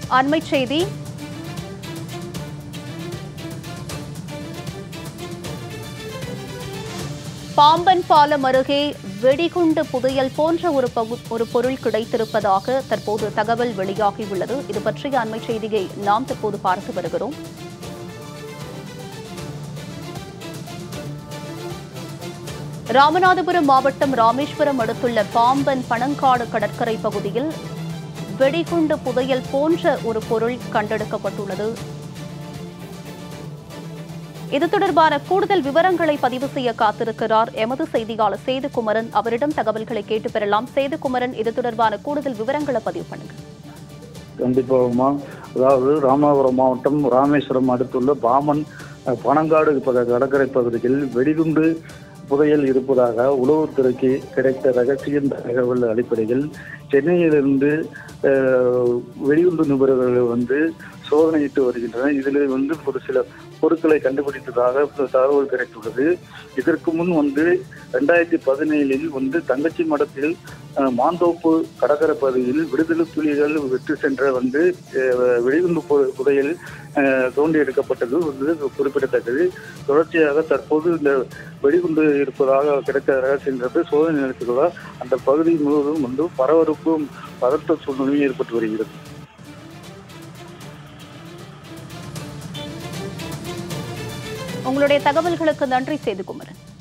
அண்மைச் செய்தி. பாம்பன் பாலம் அருகே வெடிகுண்டு புதையல் போன்ற ஒரு பொருள் கிடைத்திருப்பதாக தற்போது தகவல் வெளியாகியுள்ளது. இது பற்றிய அண்மைச் செய்தியை நாம் தற்போது பார்த்து வருகிறோம். ராமநாதபுரம் மாவட்டம் ராமேஸ்வரம் அடுத்துள்ள பாம்பன் பனங்காடு கடற்கரை பகுதியில் வெடிகுண்டு புதையல் போன்ற ஒரு பொருள் கண்டெடுக்கப்பட்டுள்ளது. இது தொடர்பான கூடுதல் விவரங்களை பதிவு செய்ய காத்திருக்கிறார் எமது செய்தியாளர் சேதுகுமரன். அவரிடம் தகவல்களை கேட்டு பெறலாம். சேதுகுமரன், இது தொடர்பான கூடுதல் விவரங்களை பதிவு பண்ணுங்க. கண்டிப்பாகமா. அதாவது ராமநாதபுரம் மாவட்டம் ராமேஸ்வரம் அடுத்துள்ள பாம்பன் பனங்காடு கடற்கரை பகுதியில் வெடிகுண்டு புதையல் இருப்பதாக உளவுத்துறைக்கு கிடைத்த ரகசிய தகவல் அடிப்படையில் சென்னையிலிருந்து வெடிகுண்டு நிபுணர்கள் சோதனையிட்டு வருகின்றனர். இதில் ஒரு சில பொருட்களை கண்டுபிடித்ததாக தகவல் கிடைத்துள்ளது. இதற்கு முன் 2017 தங்கச்சி மடத்தில் மாந்தோப்பு கடற்கரை பகுதியில் விடுதலை புலிகள் விட்டு சென்ற வெடிகுண்டு புதையல் தோண்டி எடுக்கப்பட்டது குறிப்பிடத்தக்கது. தொடர்ச்சியாக தற்போது இந்த வெடிகுண்டு இருப்பதாக கிடைத்த ரகசிய சோதனை நடத்துவதால் அந்த பகுதி முழுவதும் பரபரப்பும் பதட்ட சூழ்நிலையும் ஏற்பட்டு வருகிறது. உங்களுடைய தகவல்களுக்கு நன்றி சேதுகுமரன்.